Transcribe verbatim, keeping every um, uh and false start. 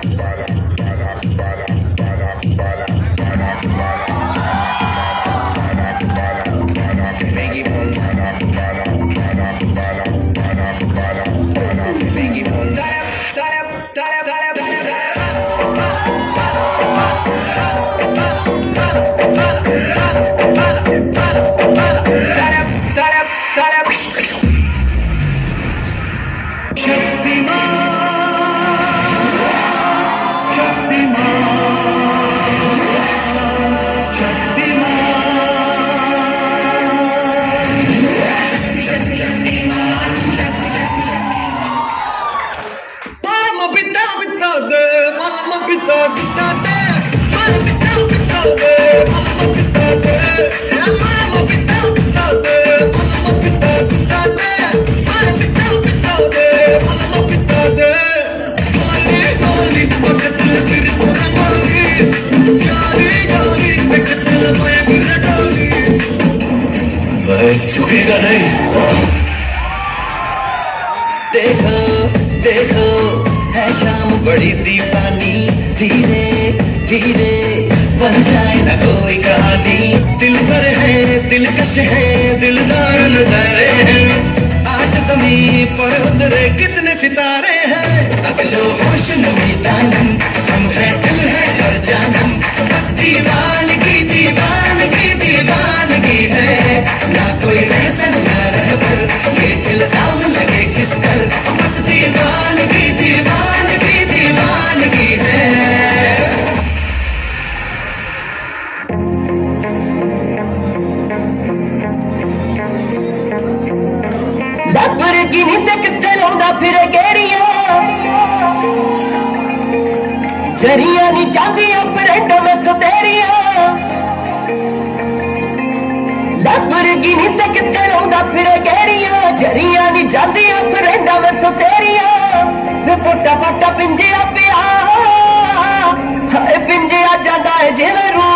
झुकेगा नहीं। देखो देखो है शाम बड़ी दीवानी, धीरे धीरे बन जाए ना कोई कहानी। दिल पर है दिलकश है दिलदार नजारे हैं, आज ज़मीं पर उतरे कितने सितारे हैं। अगलो होश नमी दानम हम है दिल है और जानम, बस दीवानगी दीवानगी दीवानगी है। ना कोई रहसन ना रहबर ये इल्जाम लगे किस पर, बस दीवानगी दीवानगी दीवानगी है। लैम्बोर्गिनी ते कित्थे लाउंदा फिरे गेरियां, जरियां नी चांदियां फ्रेंडां मैथों तेरियां। लैम्बोर्गिनी ते कित्थे लाउंदा फिरे गेरियां, जरियां नी चांदियां फ्रेंडां मैथों तेरियां। वे पोटा पोटा पिंजिया पिया, हाय पिंजिया जांदा है जिवें रूह